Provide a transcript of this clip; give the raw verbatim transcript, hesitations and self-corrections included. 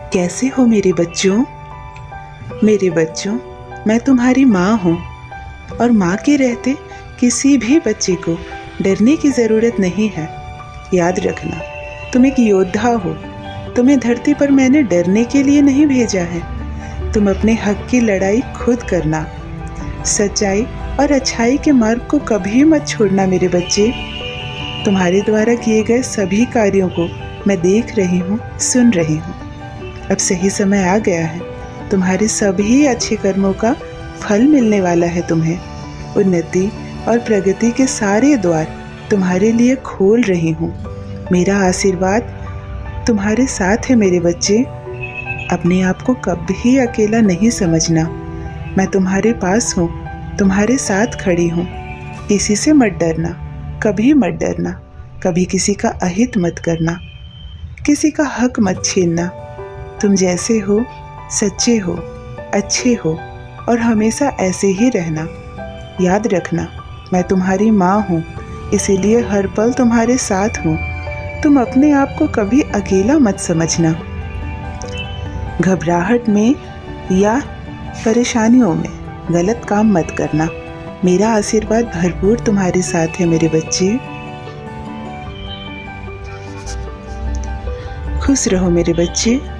कैसे हो मेरे बच्चों? मेरे बच्चों, मैं तुम्हारी माँ हूँ और माँ के रहते किसी भी बच्चे को डरने की ज़रूरत नहीं है। याद रखना, तुम एक योद्धा हो। तुम्हें धरती पर मैंने डरने के लिए नहीं भेजा है। तुम अपने हक की लड़ाई खुद करना। सच्चाई और अच्छाई के मार्ग को कभी मत छोड़ना मेरे बच्चे। तुम्हारे द्वारा किए गए सभी कार्यों को मैं देख रही हूँ, सुन रही हूँ। अब सही समय आ गया है। तुम्हारे सभी अच्छे कर्मों का फल मिलने वाला है तुम्हें। उन्नति और प्रगति के सारे द्वार तुम्हारे लिए खोल रही हूँ। मेरा आशीर्वाद तुम्हारे साथ है मेरे बच्चे। अपने आप को कभी अकेला नहीं समझना। मैं तुम्हारे पास हूँ, तुम्हारे साथ खड़ी हूँ। किसी से मत डरना, कभी मत डरना। कभी किसी का अहित मत करना, किसी का हक मत छीनना। तुम जैसे हो, सच्चे हो, अच्छे हो और हमेशा ऐसे ही रहना। याद रखना, मैं तुम्हारी माँ हूँ, इसीलिए हर पल तुम्हारे साथ हूँ। तुम अपने आप को कभी अकेला मत समझना। घबराहट में या परेशानियों में गलत काम मत करना। मेरा आशीर्वाद भरपूर तुम्हारे साथ है मेरे बच्चे। खुश रहो मेरे बच्चे।